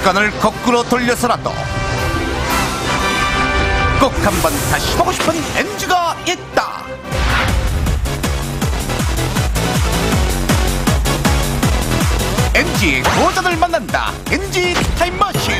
시간을 거꾸로 돌려서라도 꼭 한번 다시 보고 싶은 NG가 있다. NG의 고전을 만난다. NG 타임머신.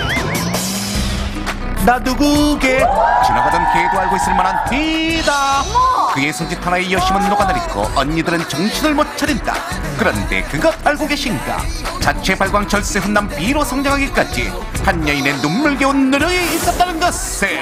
나 누구게 지나가던 개도 알고 있을 만한 뒤다. 그의 손짓 하나에 여심은 녹아내리고 언니들은 정신을 못 차린다. 그런데 그것 알고 계신가? 자체 발광 절세 훈남 B로 성장하기까지 한 여인의 눈물겨운 노력이 있었다는 것을.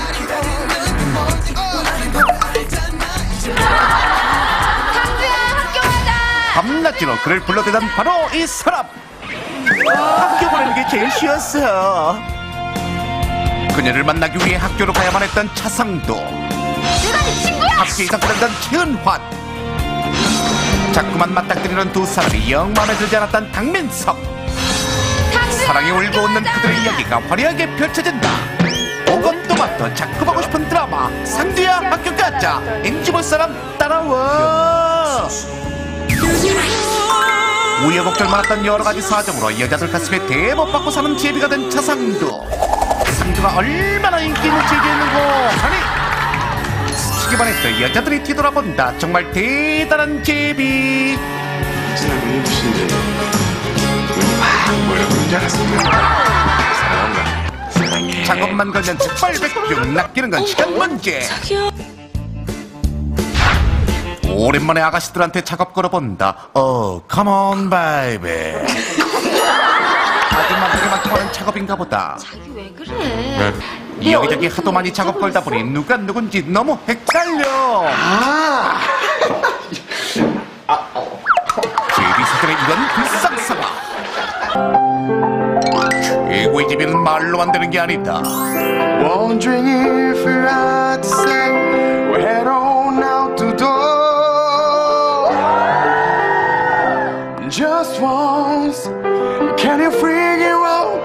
밤낮으로 그를 불러대던 바로 이 사람. 학교 보내는 게 제일 쉬웠어. 그녀를 만나기 위해 학교로 가야만 했던 차상도, 학교에서 그러던 최은환, 자꾸만 맞닥뜨리는 두 사람이 영 마음에 들지 않았던 강민석. 사랑에 울고 웃는 그들의 이야기가 화려하게 펼쳐진다. 오건 또마토 자꾸 보고 싶은 드라마 상두야 학교 가자. NG 볼 사람 따라와. 우여곡절 많았던 여러가지 사정으로 여자들 가슴에 대못 받고 사는 제비가 된 차상도. 상두가 얼마나 인기 있는 제비였는고 하니 스치기만 해서 여자들이 뒤돌아본다. 정말 대단한 제비. 지나고 예쁘신데 뭐라고 그런 줄 알았습니다. 사랑한다. 사랑해. 작업만 걸면 즉발백중. 낚이는 건 시간 문제. 오랜만에 아가씨들한테 작업 걸어본다. come on, baby. 아줌마들에게만 통하는 작업인가 보다. 자기 왜 그래? 여기저기 하도 많이 작업 걸다 보니 누가 누군지 너무 헷갈려. 제비 사전에 이런 불상사가. 최고의 제비는 말로만 되는 게 아니다. Wondering if you had to say we're head on out the door. Just once, can you figure out?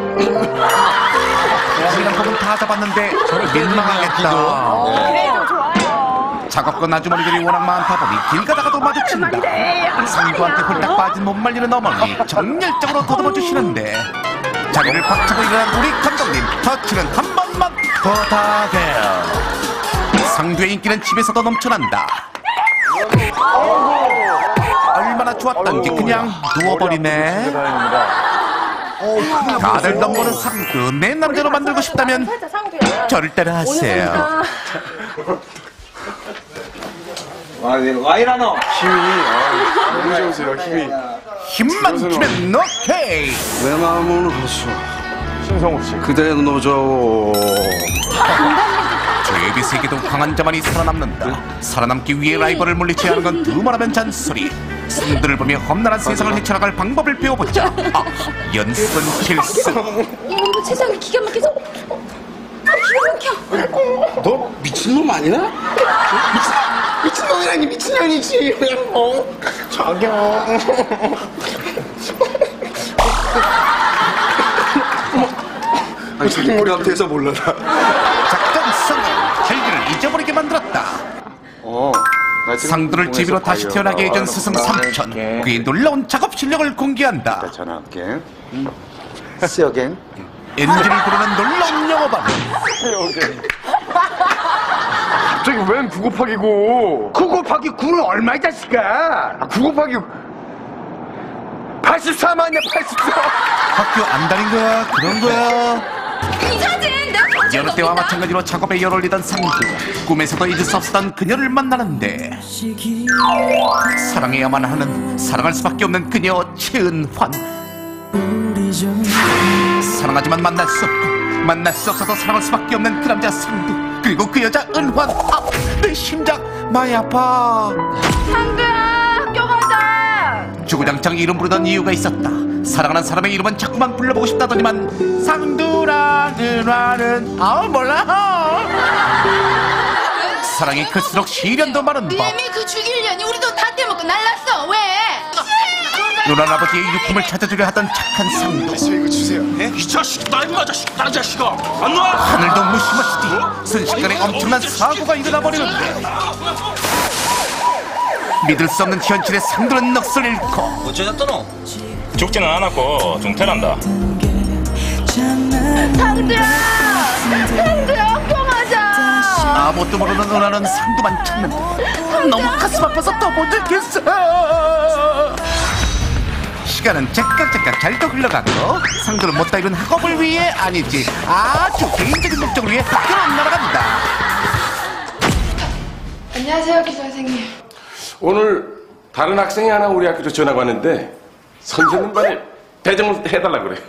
이런 부분 다 잡았는데 민망하겠다. 그래도 좋아요. 작업건 아주머니들이 워낙 많다 보니 길 가다가도 마주친다. 상두한테 홀딱 빠진 못 말리는 어머니 정열적으로 더듬어 주시는데 자리를 박차고 일어난 우리 감독님, 터치는 한 번만 부탁해요. 상두의 인기는 집에서도 넘쳐난다. 얼마나 좋았던지 그냥 누워버리네. 다들 넘보는 상두, 내 남자로 만들고 싶다면 저를 따라하세요. 와 이라노 힘이 너무 좋으세요. 힘이. 힘만 주면 오케이. 내 마음은 허수 신성욱 씨. 그대 노조. 제비 세계도 강한 자만이 살아남는다. 살아남기 위해 라이벌을 물리쳐야 하는 건 두말하면 잔소리. 상들을 보며 험난한 세상을 헤쳐나갈 방법을 배워보자. 연습은 필수. 이거 세상에 기가 막혀서 기가 막혀. 너 미친놈 아니야? 미친놈이라니 미친년이지. 자기야. 아니 자기 머리 앞에서 몰라라. 작전성은 헬기를 잊어버리게 만들었다. 상두를 제비로 다시 태어나게 해준 스승 삼촌. 그의 놀라운 작업 실력을 공개한다. 전화할게. See you again. 엔진을 부르는 놀라운 영어 발음. 갑자기 웬 9 곱하기 9? 9 곱하기 9는 얼마 이 자식아? 9 곱하기 84만이야 84. 학교 안 다닌 거야? 그런 거야? 이 사진 내가 여느 때와 마찬가지로 작업에 열올리던 상두. 꿈에서도 잊을 수 없었던 그녀를 만나는데 사랑해야만 하는, 사랑할 수밖에 없는 그녀 최은환. 사랑하지만 만날 수 없고 만날 수 없어도 사랑할 수밖에 없는 그 남자 상두. 그리고 그 여자 은환. 내 심장 많이 아파. 상두야 학교 가자. 주구장창 이름 부르던 이유가 있었다. 사랑하는 사람의 이름은 자꾸만 불러보고 싶다더니만 상두랑 은환은 몰라. 사랑이 클수록 시련도 많은 법. 이미 그 죽이려니 우리도 다 떼먹고 날랐어. 왜? 누난 아버지의 유품을 찾아주려 하던 착한 상두. 이거 주세요. 이 자식 나 임마 자식 다른 자식아 안 놔. 하늘도 무시무시디 순식간에 엄청난 사고가 일어나 버리는데 믿을 수 없는 현실에 상두는 넋을 잃고 어쩌다 떠노? 죽지는 않았고 좀 태난다. 상두야 학교 가자. 아무것도 모르는 은하는 상두만 찾는데 너무 가슴 아파서 더 못 듣겠어. 시간은 째깍째깍 잘도 흘러가고 상두를 못다 이룬 학업을 위해 아니지 아주 개인적인 목적을 위해 학교로 날아간다. 안녕하세요 기자 선생님. 오늘 다른 학생이 하나 우리 학교로 전학 왔는데 선생님 반에 배정을 해달라고 그래.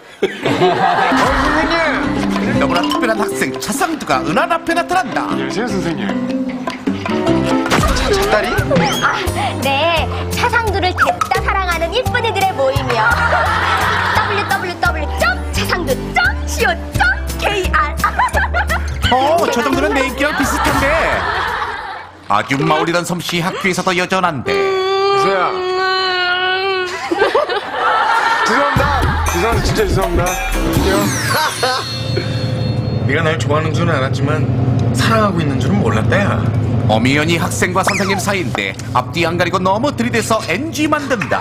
선생님. 너무나 특별한 학생 차상두가 은하 앞에 나타난다. 안녕하세요 선생님. 딸이? 네, 차상두를 댔다 사랑하는 이쁜이들의 모임이요. www.차상두.co.kr 저 정도는 내 인기랑 비슷한데 아주 마을이던 솜씨 학교에서도 여전한데. 이서야. 죄송합니다. 진짜 죄송합니다. 네가 날 좋아하는 줄은 알았지만 사랑하고 있는 줄은 몰랐다 야. 엄연히 학생과 선생님 사이인데 앞뒤 안 가리고 너무 들이대서 NG 만든다.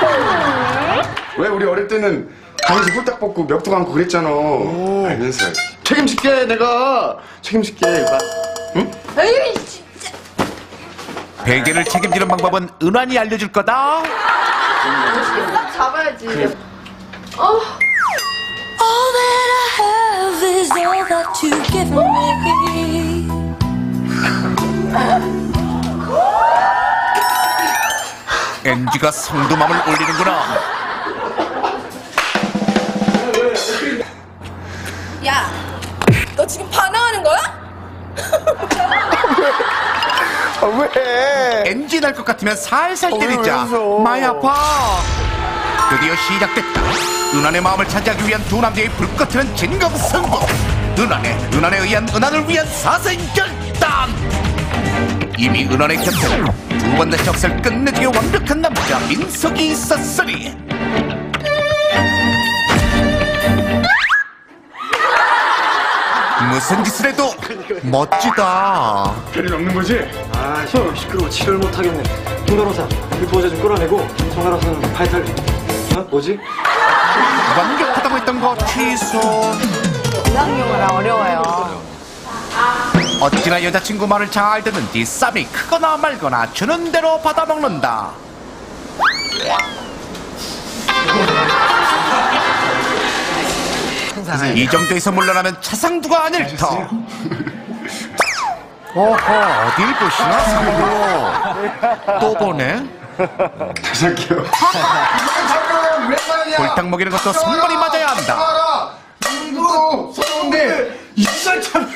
왜 우리 어릴 때는 강에서 홀딱 벗고 멱도 감고 그랬잖아. 알면서 책임질게 내가 책임질게. 봐. 응? 에이 진짜. 베개를 책임지는 방법은 은환이 알려줄 거다. 딱 잡아야지. All that I have is all that you give me. NG가 성두맘을 올리는구나. 야, 너 지금 반항하는 거야? 왜? NG 날 것 같으면 살살 왜 때리자. 웃어? 많이 아파. 드디어 시작됐다. 은환의 마음을 차지하기 위한 두 남자의 불꽃 튀는 진검승부. 은환에 의한 은환을 위한 사생결단. 이미 은환의 곁에는 두 번 다시 역사를 끝내주기 완벽한 남자 민석이 있었으니 무슨 짓을 해도 멋지다. 별일 없는 거지? 아, 시끄러워. 치료를 못하겠네. 김 변호사, 유보자 좀 끌어내고 송 변호사는 파이탈. 뭐지? 완벽하다고 했던 거 취소. 이상형이라 어려워요. 어찌나 여자친구 말을 잘 듣는지 쌈이 크거나 말거나 주는 대로 받아먹는다. 이 정도에서 물러나면 차상두가 아닐 터. 어허, 어딜 보시나 상두. 또 보네. 다시 할게요. 골탕 먹이는 것도 손발이 맞아야 한다. 이거 서러운데 이살 참.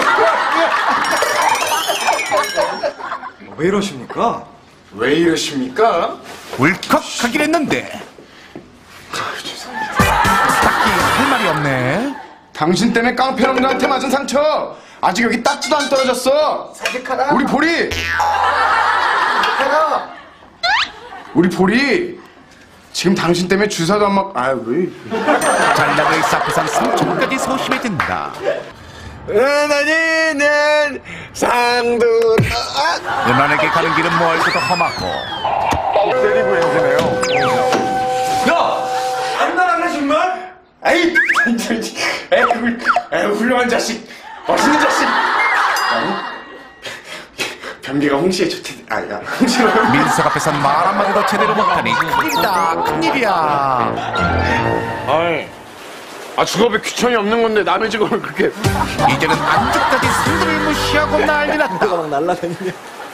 왜 이러십니까? 왜 이러십니까? 울컥하긴 했는데 딱히 할 말이 없네. 당신 때문에 깡패놈들한테 맞은 상처 아직 여기 딱지도 안 떨어졌어. 우리 보리. 우리 보리 지금 당신 때문에 주사도 안 맞. 아유 왜? 잘나가 있어 앞에선 상처까지 소심해진다. 은하니는 상두. 은환에게 가는 길은 멀고도 험하고 때리고 엔지네요. 야! 장난하네 정말? 에이, 에이, 훌륭한 자식, 멋있는 자식. 변비가 홍시에 좋대. 아야, 홍시로. 민석 앞에선 말 한마디도 제대로 못하니 큰일이다 큰일이야. 아이, 직업에 귀천이 없는 건데 남의 직업을 그렇게. 이제는 안주까지 상대를 무시하고 난리 났다. 막 날라다니네.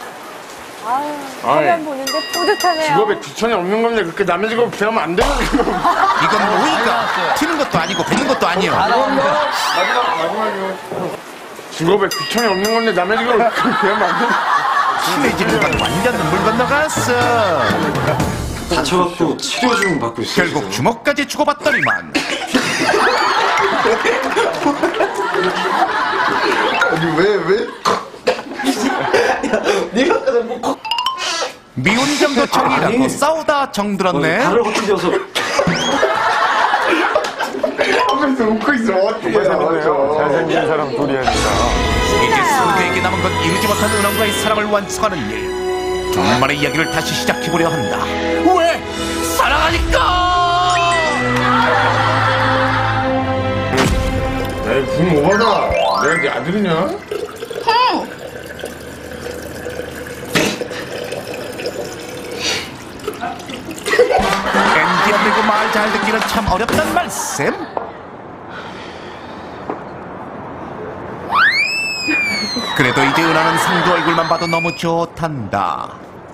화면 보는데 뿌듯하네요. 직업에 귀천이 없는 건데 그렇게 남의 직업을 배우면 안 되는 거야. 이건 모의가 튀는 것도 아니고 뱉는 것도 아니야. 마지막이요. 직업에 귀천이 없는 건데 남의 직업을 그렇게 배우면 안 되는 거야. 친해지는 건 완전 물 건너갔어. 다쳐갖고 치료 좀 받고 있어요. 결국 주먹까지 주고받더니만 아니 왜? 미운 정도 정이라고 아니. 싸우다 정들었네. 발을 헛디뎌서 하면서 웃고 있어. 어떻게 잘생긴 사람 도리아입니다. 이제 승규에게 남은 건 이루지 못한 은원과의 사랑을 완성하는 일. 둘만의 이야기를 다시 시작해보려 한다. 왜? 사랑하니까! 뭐하다? 내가 네 아들이냐? 엔지 없고 말 잘 듣기는 참 어렵단 말씀. 그래도 이제 은하는 상도 얼굴만 봐도 너무 좋단다.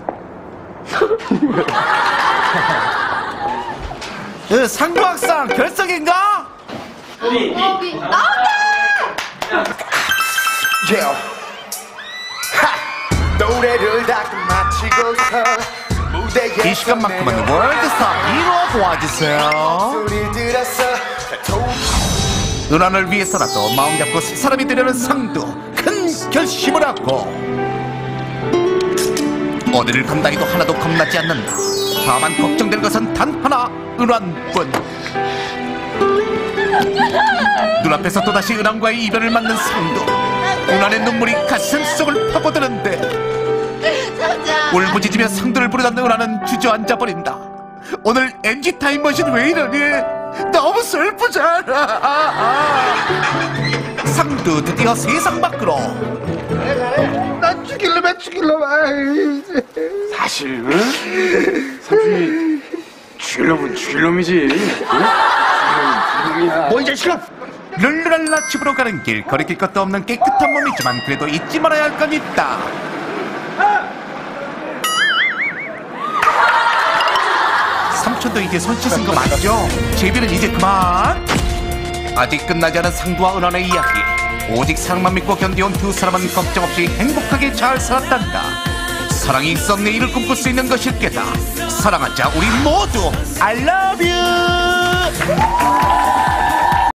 상도 학상 결석인가? 노래를 다 마치고서 무대에 이 시간만큼은 월드스타 1호 도와주세요. 소리 들었어. 은하를 위해서라도 마음 잡고 사람이 되려는 상도 큰 결심을 하고 어디를 간다 해도 하나도 겁나지 않는다. 다만 걱정될 것은 단 하나, 은환뿐. 눈앞에서 또다시 은환과의 이별을 맞는 상도. 은환의 눈물이 가슴 속을 파고드는데 울부짖으며 상도를 부르던 은하는 주저앉아버린다. 오늘 NG 타임머신 왜 이러니? 너무 슬프잖아. 상도 드디어 세상 밖으로. 난 죽일놈. 사실, 응? 삼촌이 죽일 놈은 죽일 놈이지. 뭐, 이 자식아! 룰루랄라 집으로 가는 길. 거리낄 것도 없는 깨끗한 몸이지만 그래도 잊지 말아야 할 건 있다. 삼촌도 이제 손 씻은 거 맞죠? 제비는 이제 그만. 아직 끝나지 않은 상도와 은환의 이야기. 오직 사랑만 믿고 견뎌온 두 사람은 걱정 없이 행복하게 잘 살았단다. 사랑이 있어 내일을 꿈꿀 수 있는 것일 게다. 사랑하자 우리 모두. I love you.